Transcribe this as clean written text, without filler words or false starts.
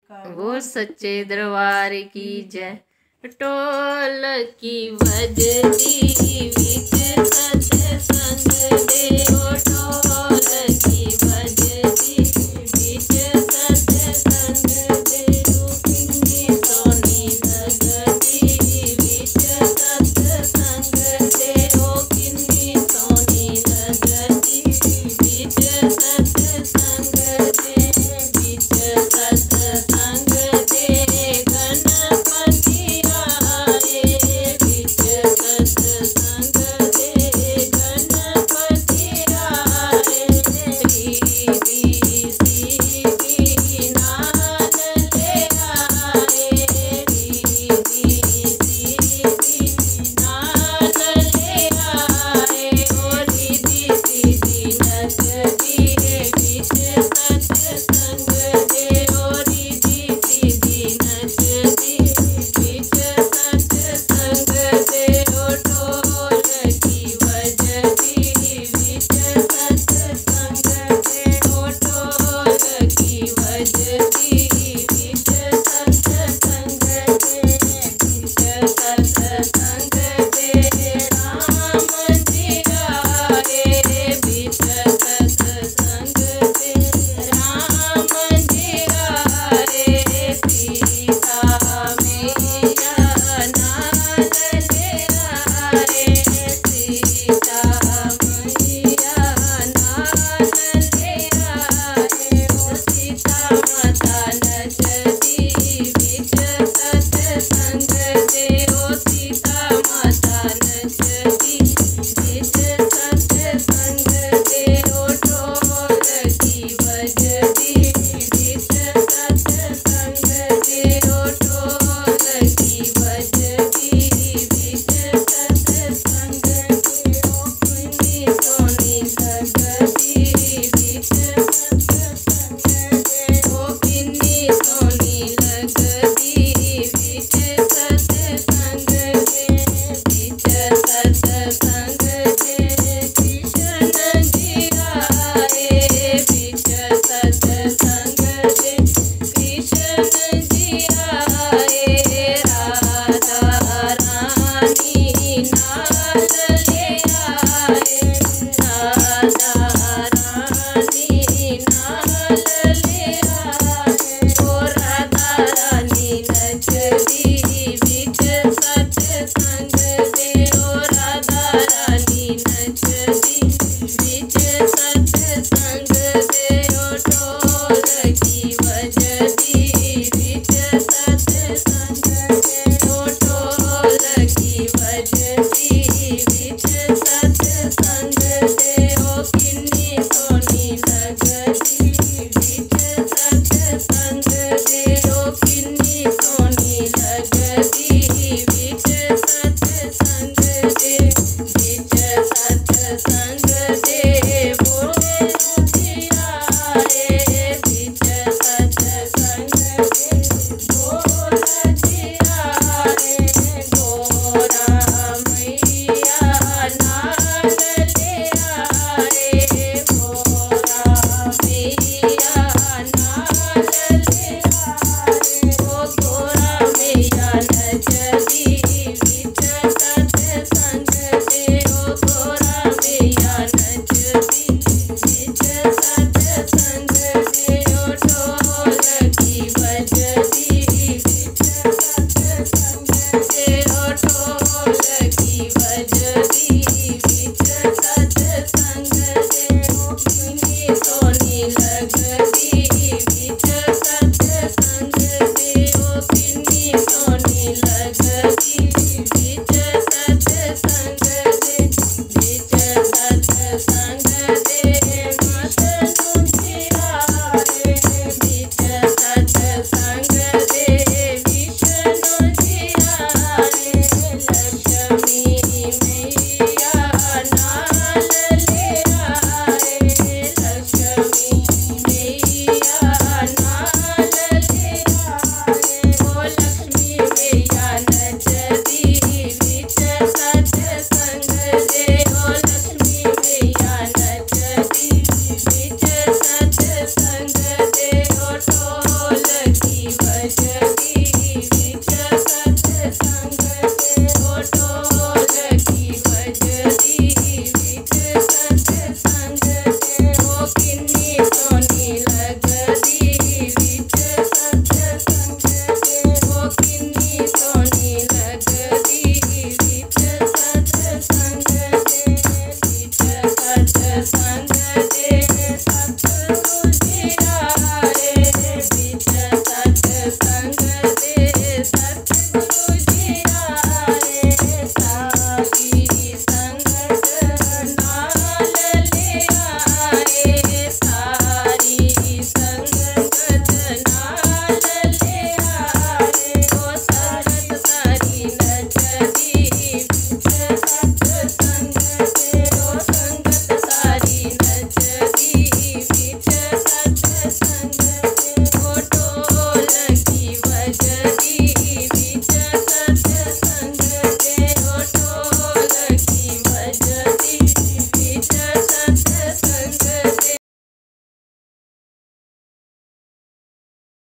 वो सच्चे दरबार की जय। ढोल की बजती विच सत्संग दे, ढोल की बजती विच सत्संग दे, किन्नी सोनी लगती विच सत्संग दे, किन्नी सोनी लगती विच सत्संग दे, विच सत्संग दे गणपति आए, विच सत्संग दे गणपति आए, रिद्धि सिद्धि नाल ले आए, रिद्धि सिद्धि नाल ले आए, ओ रिद्धि सिद्धि नचती विच सत्संग दे, ओ रिद्धि सिद्धि नचती विच सत्संग दे, ओ ढोल की बजती विच सत्संग दे, ओ ढोल की बजती